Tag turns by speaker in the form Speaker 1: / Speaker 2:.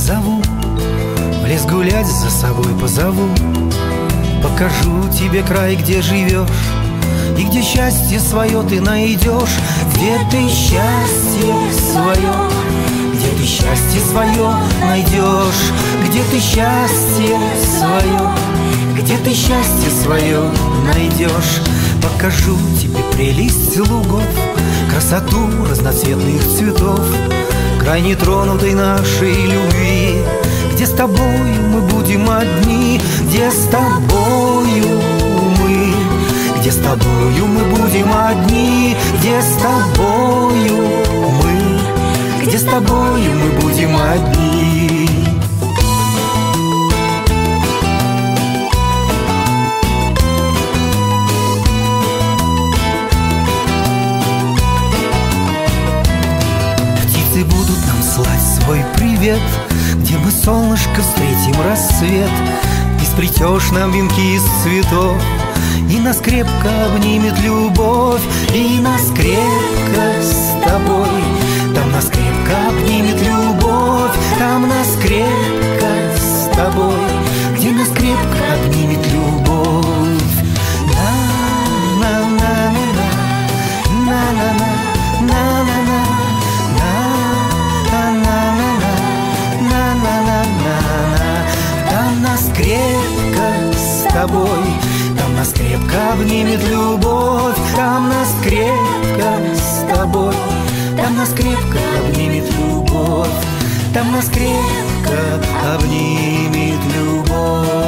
Speaker 1: позову, в лес гулять за собой позову. Покажу тебе край, где живешь, и где счастье свое ты найдешь. Где ты счастье свое, где ты счастье свое найдешь. Где ты счастье свое, где ты счастье свое найдешь. Покажу тебе прелесть лугов, красоту разноцветных цветов, край нетронутой нашей любви, где с тобою мы будем одни, где с тобою мы, где с тобою мы будем одни, где с тобою мы, где с тобою мы будем одни. Птицы будут нам слать свой привет, где мы, солнышко, встретим рассвет. И сплетешь нам венки из цветов, и нас крепко обнимет любовь. И нас крепко с тобой, там нас крепко обнимет любовь. Там нас крепко с тобой, где нас крепко обнимет любовь. Там нас крепко с тобой, там нас крепко обнимет любовь. Там нас крепко с тобой, там нас крепко обнимет любовь. Там нас крепко обнимет любовь.